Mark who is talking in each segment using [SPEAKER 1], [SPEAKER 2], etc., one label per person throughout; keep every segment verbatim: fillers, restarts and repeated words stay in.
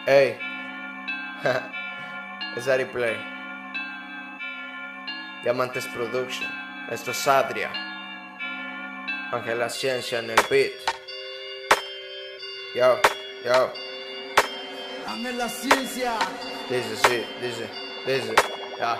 [SPEAKER 1] Ey, es Ari Play, Diamantes Production, esto es Adria, Ángela Ciencia en el beat. Yo, yo.
[SPEAKER 2] Ángela Ciencia.
[SPEAKER 1] Dice, sí, dice, dice, ya.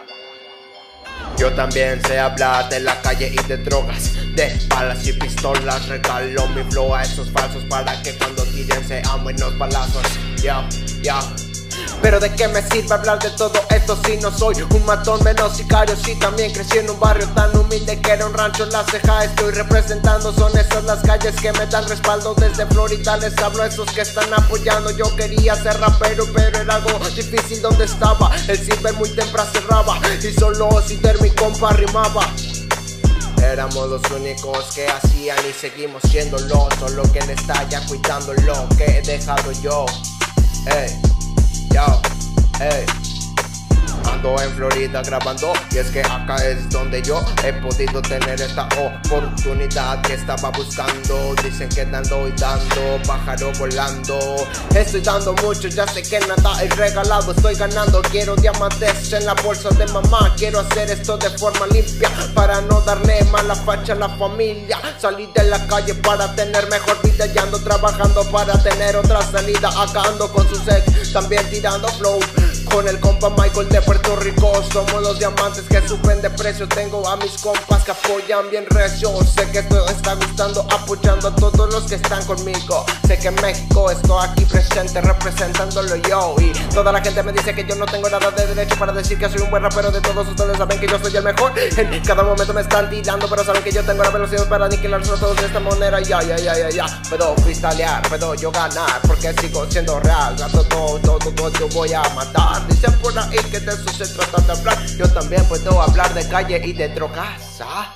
[SPEAKER 1] Yo también sé hablar de la calle y de drogas, de balas y pistolas. Regalo mi flow a esos falsos para que cuando tiren sean buenos balazos. Yo, yo. Pero de qué me sirve hablar de todo esto si no soy un matón menos sicario. Si también crecí en un barrio tan humilde que era un rancho en la ceja. Estoy representando, son esas las calles que me dan respaldo. Desde Florida les hablo a esos que están apoyando. Yo quería ser rapero pero era algo difícil donde estaba. El silver muy temprano cerraba y solo Cider mi compa rimaba. Éramos los únicos que hacían y seguimos siéndolo. Solo que le está ya cuidando lo que he dejado yo. Ey, yo, ey. Ando en Florida grabando y es que acá es donde yo he podido tener esta oportunidad que estaba buscando. Dicen que dando y dando, pájaro volando. Estoy dando mucho, ya sé que nada es regalado. Estoy ganando, quiero diamantes en la bolsa de mamá. Quiero hacer esto de forma limpia para no darle mala facha a la familia. Salí de la calle para tener mejor vida y ando trabajando para tener otra salida. Acá ando con sus ex, también tirando flow con el compa Michael de Puerto Rico. Somos los diamantes que suben de precio. Tengo a mis compas que apoyan bien recio. Sé que esto está gustando, apoyando a todos los que están conmigo. Sé que en México estoy aquí presente representándolo yo. Y toda la gente me dice que yo no tengo nada de derecho para decir que soy un buen rapero. De todos ustedes saben que yo soy el mejor. En cada momento me están tirando, pero saben que yo tengo la velocidad para aniquilarlos a todos de esta manera. Ya, ya, ya, ya, ya. Puedo freestylear, puedo yo ganar, porque sigo siendo real. Gato todo, todo, todo, yo voy a matar. Dicen por ahí que de eso se trata de hablar. Yo también puedo hablar de calle y de drogas, ¿ah?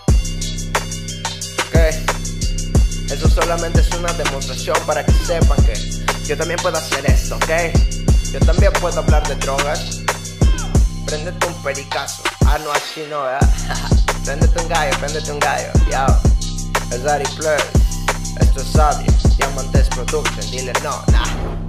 [SPEAKER 1] Ok, eso solamente es una demostración para que sepan que yo también puedo hacer esto, ¿ok? Yo también puedo hablar de drogas. Préndete un pericazo. Ah, no, así no, ¿eh? Préndete un gallo, préndete un gallo. Yo, es Ari Play, esto es Adria, Diamantes Production. Dile no, nah.